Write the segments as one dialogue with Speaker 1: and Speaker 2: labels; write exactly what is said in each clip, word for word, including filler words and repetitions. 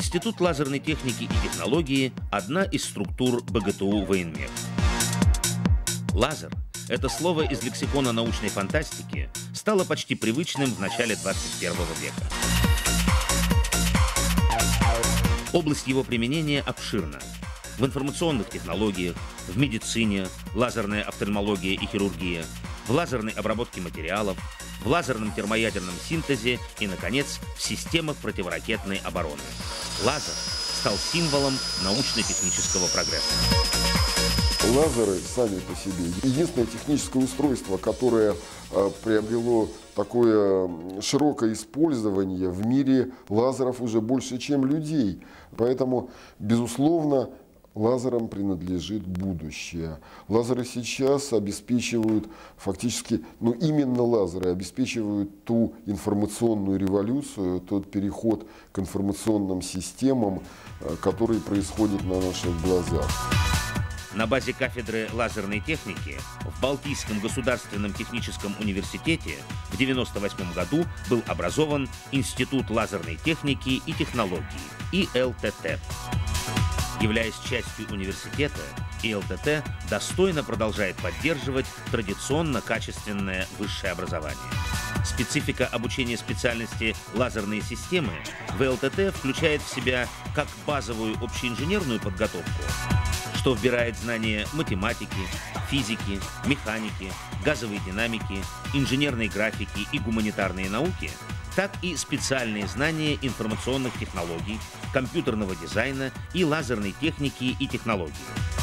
Speaker 1: Институт лазерной техники и технологии – одна из структур БГТУ военмех. Лазер – это слово из лексикона научной фантастики стало почти привычным в начале двадцать первого века. Область его применения обширна. В информационных технологиях, в медицине, лазерная офтальмология и хирургия, в лазерной обработке материалов, в лазерном термоядерном синтезе и, наконец, в системах противоракетной обороны. Лазер стал символом научно-технического прогресса.
Speaker 2: Лазеры сами по себе единственное техническое устройство, которое э, приобрело такое широкое использование. В мире лазеров уже больше, чем людей. Поэтому, безусловно, лазерам принадлежит будущее. Лазеры сейчас обеспечивают фактически, ну именно лазеры обеспечивают ту информационную революцию, тот переход к информационным системам, который происходит на наших глазах.
Speaker 1: На базе кафедры лазерной техники в Балтийском государственном техническом университете в девяносто восьмом году был образован Институт лазерной техники и технологий, И Л Т Т. Являясь частью университета, И Л Т Т достойно продолжает поддерживать традиционно качественное высшее образование. Специфика обучения специальности лазерные системы в И Л Т Т включает в себя как базовую общеинженерную подготовку, что вбирает знания математики, физики, механики, газовой динамики, инженерной графики и гуманитарные науки, так и специальные знания информационных технологий, компьютерного дизайна и лазерной техники и технологий.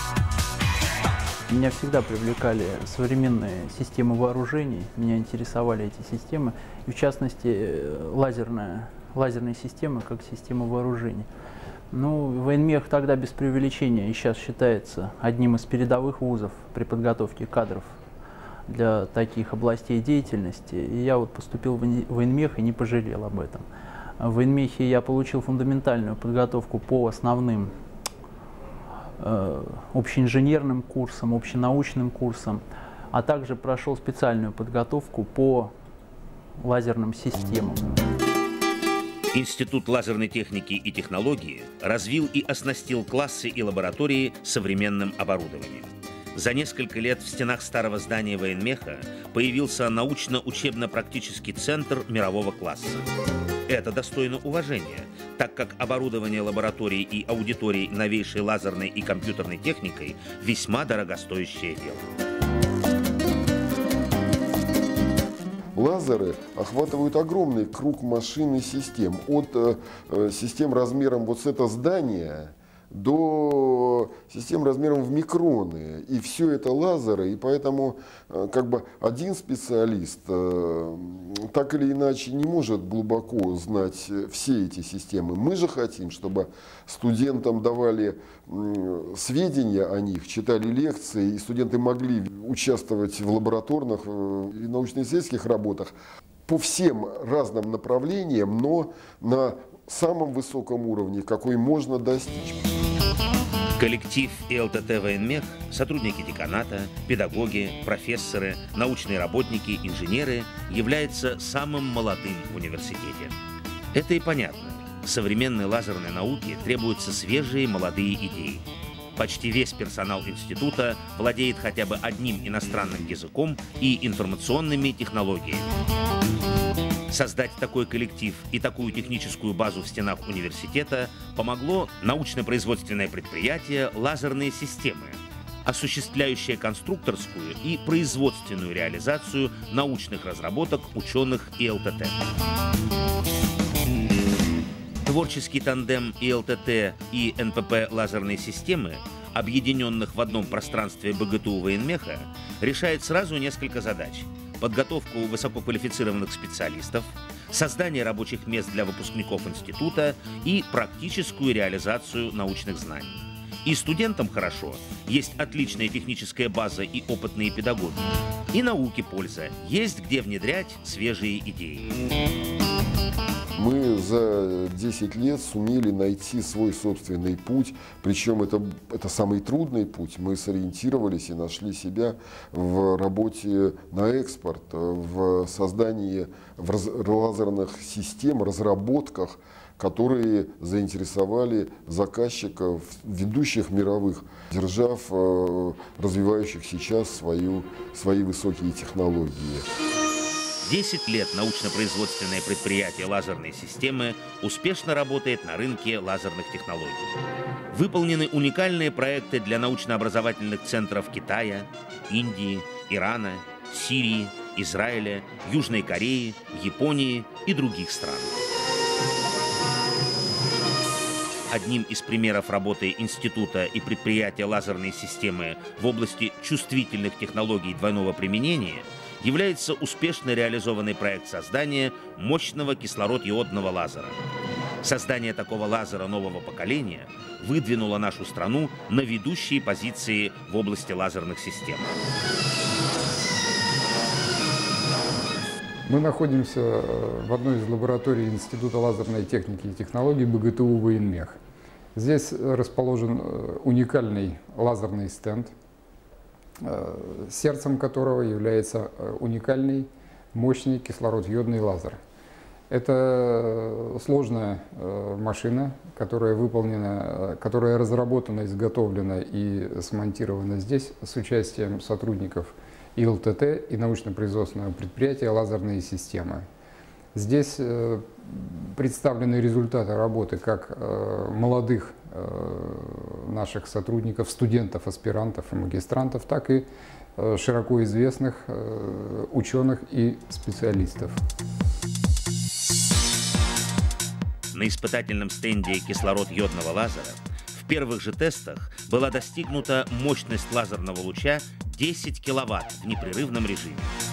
Speaker 3: Меня всегда привлекали современные системы вооружений, меня интересовали эти системы, и в частности лазерная, лазерные системы как система вооружений. Ну, военмех тогда без преувеличения и сейчас считается одним из передовых вузов при подготовке кадров для таких областей деятельности. И я вот поступил в военмех и не пожалел об этом. В военмехе я получил фундаментальную подготовку по основным э, общеинженерным курсам, общенаучным курсам, а также прошел специальную подготовку по лазерным системам.
Speaker 1: Институт лазерной техники и технологии развил и оснастил классы и лаборатории современным оборудованием. За несколько лет в стенах старого здания военмеха появился научно-учебно-практический центр мирового класса. Это достойно уважения, так как оборудование лабораторий и аудиторий новейшей лазерной и компьютерной техникой весьма дорогостоящее дело.
Speaker 2: Лазеры охватывают огромный круг машин и систем, от э, систем размером вот с это здание до систем размером в микроны. И все это лазеры, и поэтому э, как бы один специалист э, так или иначе не может глубоко знать все эти системы. Мы же хотим, чтобы студентам давали э, сведения о них, читали лекции, и студенты могли участвовать в лабораторных э, и научно-исследовательских работах по всем разным направлениям, но на самом высоком уровне, какой можно достичь.
Speaker 1: Коллектив И Л Т Т военмех, сотрудники деканата, педагоги, профессоры, научные работники, инженеры является самым молодым в университете. Это и понятно. Современной лазерной науке требуются свежие молодые идеи. Почти весь персонал института владеет хотя бы одним иностранным языком и информационными технологиями. Создать такой коллектив и такую техническую базу в стенах университета помогло научно-производственное предприятие «Лазерные системы», осуществляющее конструкторскую и производственную реализацию научных разработок ученых И Л Т Т. Творческий тандем И Л Т Т и Н П П «Лазерные системы», объединенных в одном пространстве БГТУ военмеха, решает сразу несколько задач: подготовку высококвалифицированных специалистов, создание рабочих мест для выпускников института и практическую реализацию научных знаний. И студентам хорошо, есть отличная техническая база и опытные педагоги. И науке польза, есть где внедрять свежие идеи.
Speaker 2: Мы за десять лет сумели найти свой собственный путь, причем это, это самый трудный путь. Мы сориентировались и нашли себя в работе на экспорт, в создании в раз, лазерных систем, разработках, которые заинтересовали заказчиков ведущих мировых держав, развивающих сейчас свою, свои высокие технологии.
Speaker 1: десять лет научно-производственное предприятие лазерной системы успешно работает на рынке лазерных технологий. Выполнены уникальные проекты для научно-образовательных центров Китая, Индии, Ирана, Сирии, Израиля, Южной Кореи, Японии и других стран. Одним из примеров работы Института и предприятия лазерной системы в области чувствительных технологий двойного применения является успешно реализованный проект создания мощного кислород-иодного лазера. Создание такого лазера нового поколения выдвинуло нашу страну на ведущие позиции в области лазерных систем.
Speaker 4: Мы находимся в одной из лабораторий Института лазерной техники и технологий БГТУ «Военмех». Здесь расположен уникальный лазерный стенд, сердцем которого является уникальный мощный кислород-йодный лазер. Это сложная машина, которая выполнена, которая разработана, изготовлена и смонтирована здесь с участием сотрудников И Л Т Т и научно-производственного предприятия «Лазерные системы». Здесь представлены результаты работы как молодых наших сотрудников, студентов, аспирантов и магистрантов, так и широко известных ученых и специалистов.
Speaker 1: На испытательном стенде кислород-йодного лазера в первых же тестах была достигнута мощность лазерного луча десять киловатт в непрерывном режиме.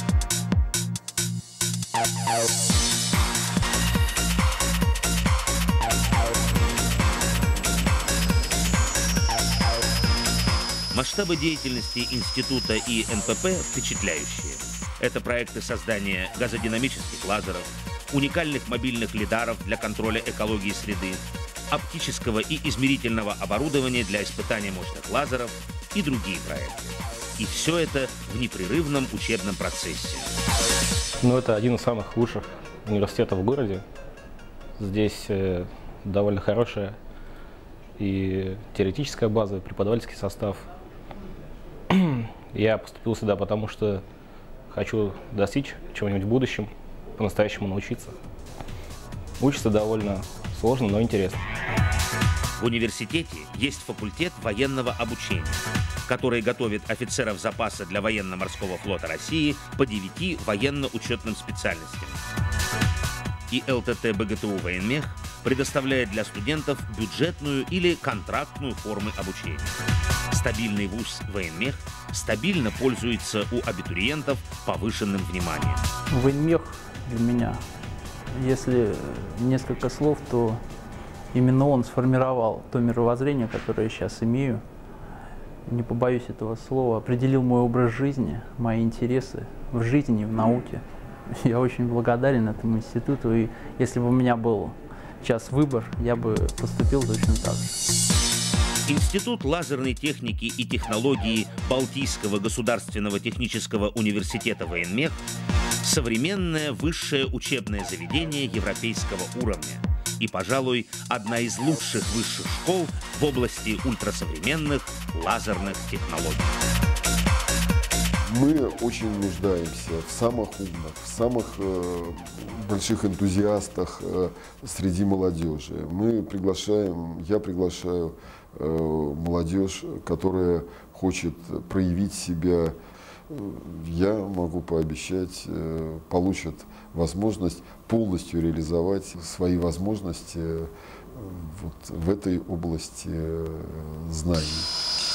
Speaker 1: Масштабы деятельности института и Н П П впечатляющие. Это проекты создания газодинамических лазеров, уникальных мобильных лидаров для контроля экологии среды, оптического и измерительного оборудования для испытания мощных лазеров и другие проекты. И все это в непрерывном учебном процессе.
Speaker 5: Ну, это один из самых лучших университетов в городе. Здесь э, довольно хорошая и теоретическая база, преподавательский состав. Я поступил сюда, потому что хочу достичь чего-нибудь в будущем, по-настоящему научиться. Учится довольно сложно, но интересно.
Speaker 1: В университете есть факультет военного обучения, который готовит офицеров запаса для военно-морского флота России по девяти военно-учетным специальностям. И Л Т Т Б Г Т У «Военмех» предоставляет для студентов бюджетную или контрактную формы обучения. Стабильный вуз «Военмех» стабильно пользуется у абитуриентов повышенным вниманием.
Speaker 3: «Военмех» для меня, если несколько слов, то именно он сформировал то мировоззрение, которое я сейчас имею. Не побоюсь этого слова, определил мой образ жизни, мои интересы в жизни и в науке. Я очень благодарен этому институту, и если бы у меня был сейчас выбор, я бы поступил точно так же.
Speaker 1: Институт лазерной техники и технологии Балтийского государственного технического университета «Военмех» – современное высшее учебное заведение европейского уровня и, пожалуй, одна из лучших высших школ в области ультрасовременных лазерных технологий.
Speaker 2: Мы очень нуждаемся в самых умных, в самых э, больших энтузиастах э, среди молодежи. Мы приглашаем, я приглашаю э, молодежь, которая хочет проявить себя. Я могу пообещать, э, получат возможность полностью реализовать свои возможности э, вот в этой области э, знаний.